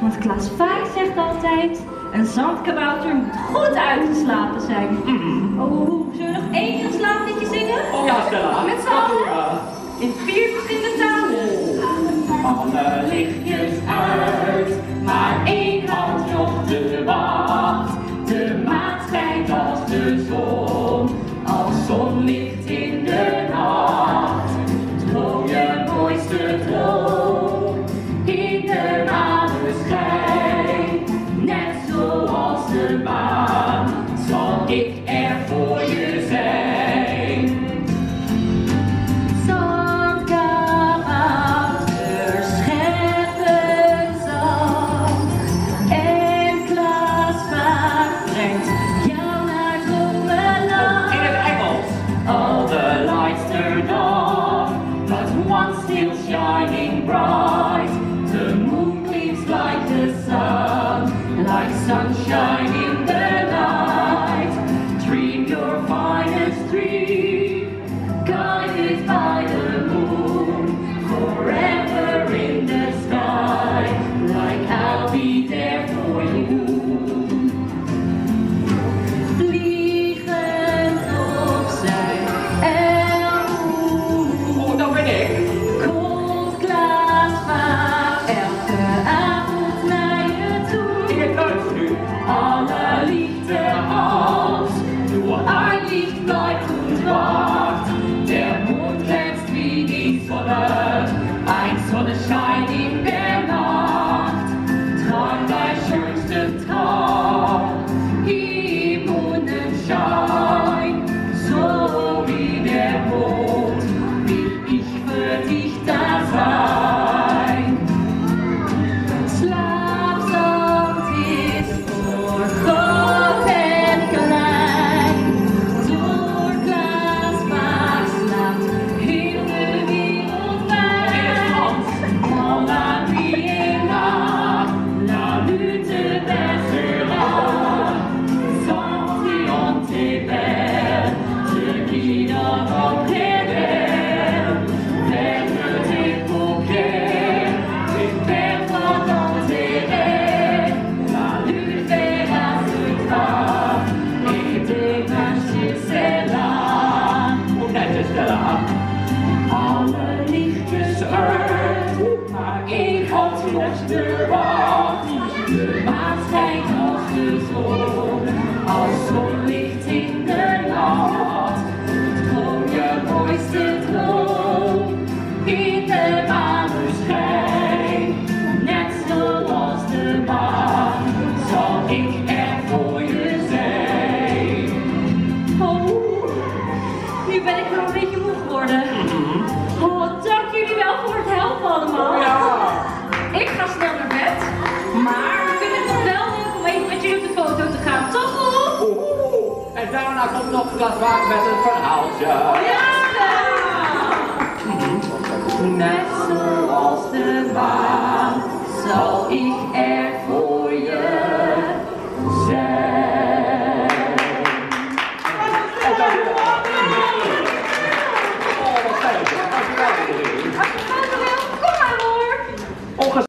Want Klaas Vaak zegt altijd, een zandkabouter moet goed uitgeslapen zijn. Oh, zullen we nog één keer een slaapliedje zingen? Oh ja, Stella. Met z'n allen? In 4 verschillende talen. Alle lichtjes uit, maar één hand nog de wacht. De maan schijnt als de zon, als zonlicht in de nacht. Droom je mooiste droom in de maneschijn. Net zoals de maan zal ik er voor je zijn. Zandkabouter scheppen zand en Klaas Vaak brengt jou naar Zonlicht. In het Engels. All the lights turned off, but one still shining bright. The moon gleams like the sun, like sunshine in the night. Dream your finest dream, guided by the moon, forever in the sky, like I'll be there for you. Vliegend opzij en Oh, dat ben ik. komt Klaas Vaak elke avond naar je toe. In het Duits nu. Alle liefde als Nur ein Licht bleibt und wacht. der Mond glänzt wie die Sonne, ein Sonnenschein in der Nacht. Träum dein schönsten Traum im Mondenschein, so wie der Mond will ich für dich da sein. Slaapzand is voor groot en klein. Door Klaas Vaak slaapt heel de wereld wijd. Dans la nuit est là, la lutte baissera. Sentir tes belles, te guidant auprès d'elle. Ferme tes paupières, et perds-toi dans tes rêves. La lune verra ce drap, et demain chez Stella. Hoe net is Stella? Alle lichtjes uit, maar één hand nog de wacht. De maan schijnt als de zon, als zonlicht in de nacht. Droom je mooiste droom in de maneschijn. Net zoals de maan zal ik er voor je zijn. Oh, nu ben ik wel een beetje moe geworden. Oh, dank jullie wel voor het helpen allemaal. Ja. Ik ga snel naar bed. Maar ik vind het nog wel leuk om even met jullie op de foto te gaan. Toch Oehoe? Oeh. En daarna komt nog Klaas Vaak met een verhaaltje. Ja! Net zoals de maan zal ik er